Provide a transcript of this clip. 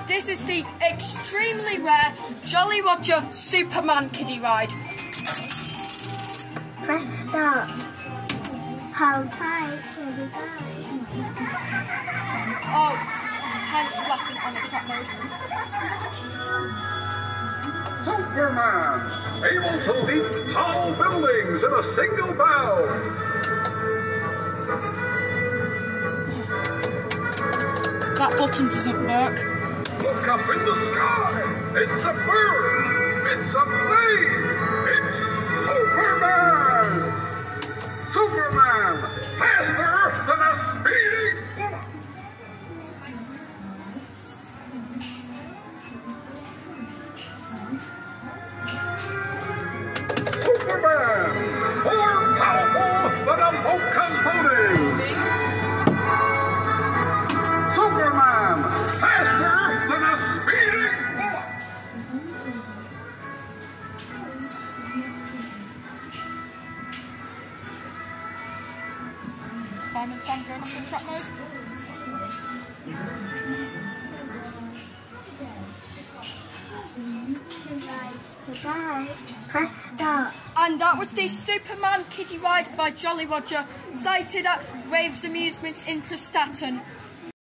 This is the extremely rare Jolly Roger Superman kiddie ride. Press start. How tight will the ride? Oh, hence laughing on the track mode. Superman, able to leap tall buildings in a single bound. That button doesn't work. Look up in the sky. It's a bird. It's a plane. It's Superman. Superman, faster than a speeding bullet. Superman, more powerful than a locomotive. Superman, faster than a speeding bullet. Fireman Sam going off in track mode. Goodbye. Press start. And that was the Superman kiddie ride by Jolly Roger, sighted at Raves Amusements in Prestatyn.